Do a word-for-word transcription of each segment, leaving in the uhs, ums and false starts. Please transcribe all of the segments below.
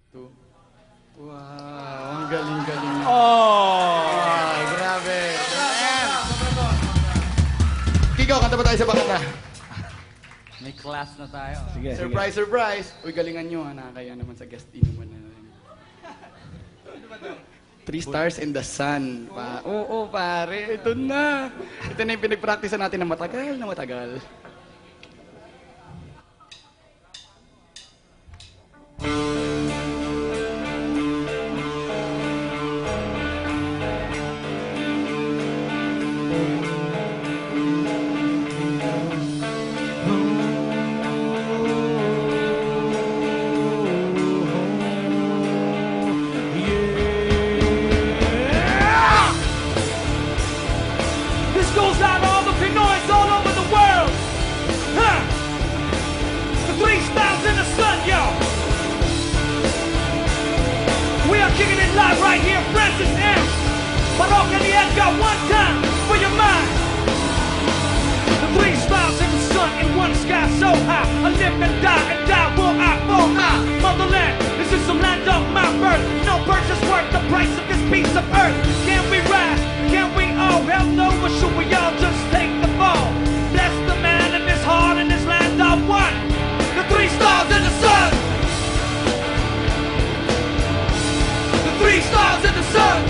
Two. Wow, ang galing-galing. Oh! Ay, grabe. Kiko, kanta ba tayo sa bakata? May class na tayo. Sige, Surprise, sige. surprise! Uy, galingan nyo ha, nakakaya naman sa guest inuman na rin. Three stars in the sun. Pa Oo, oh, pare, ito na. Ito na yung pinag-practice natin na matagal na matagal. This goes out to all the Pinoys all over the world. Huh? The three styles in the sun, yo. We are kicking it live right here, Francis M. Baroque and the Edgar, one time for your mind. The three styles in the sun in one sky so high. I live and die and die will I for my motherland. This is the land of my birth. No purchase worth the price of this piece of earth. Can we rise? Can we all? Hell no, or should we all just take the fall? Bless the man in his heart in this land of one. The three stars in the sun. The three stars in the sun.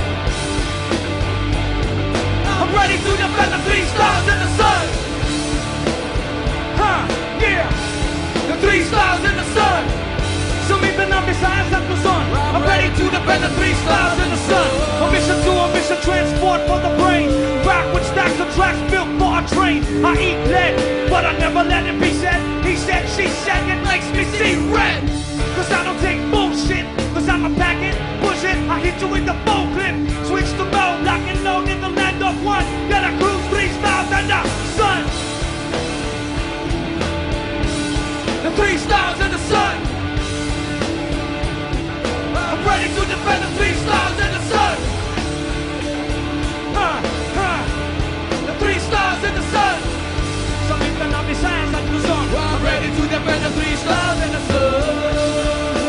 I'm ready to defend the three stars in the sun. Huh, yeah. The three stars in the sun. Sumipin ang Visayas at Luzon. I'm ready to defend the three stars in the sun. A mission to a mission transport for the brain. Rock with stacks of tracks built for a train. I eat lead, but I never let it be said. He said, she said, it makes me see red. Cause I don't take bullshit. Cause I'm a packet, push it. I hit you with the full clip. Switch the mode, lock and load in the land of one. Gotta cruise three stars in the sun. The three stars in the sun. I'm ready to defend the three stars in the sun. Huh, huh. The three stars in the sun. Sumipin ang Visayas at Luzon. I'm ready to defend the three stars in the sun.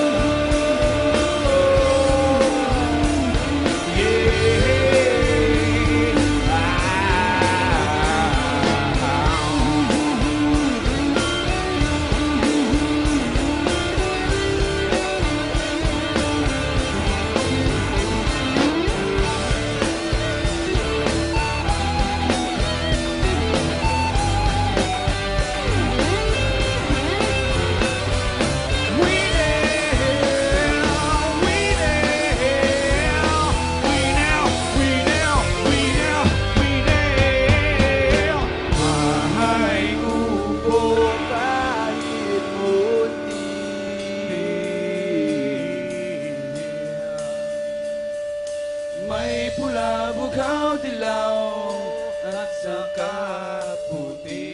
May pula, bukaw, dilaw at saka puti.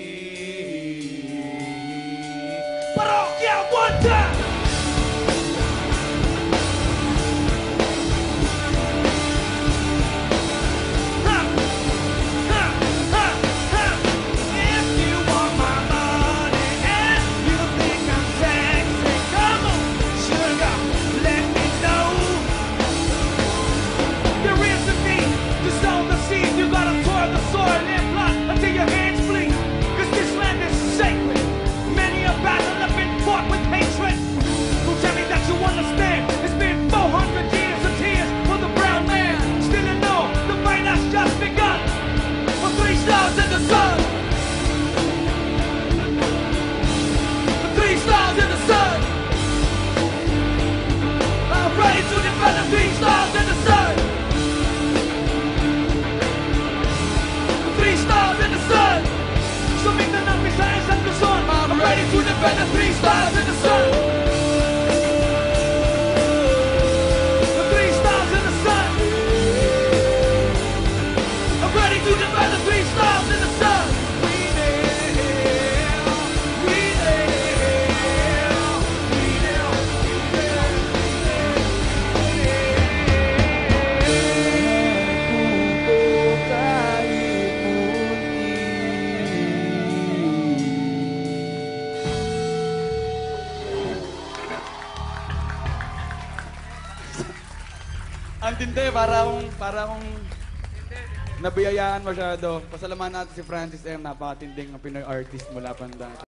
Parokya, one time! Ha! Ha! Ha! Ha! If you want my money and you think I'm sexy, come on, sugar, let me know. There is a need to sow the seed. You Ang tindi, para akong, para akong nabiyayaan masyado. Pasalamatan natin si Francis M. Napakatinding ang Pinoy artist mula Pandan.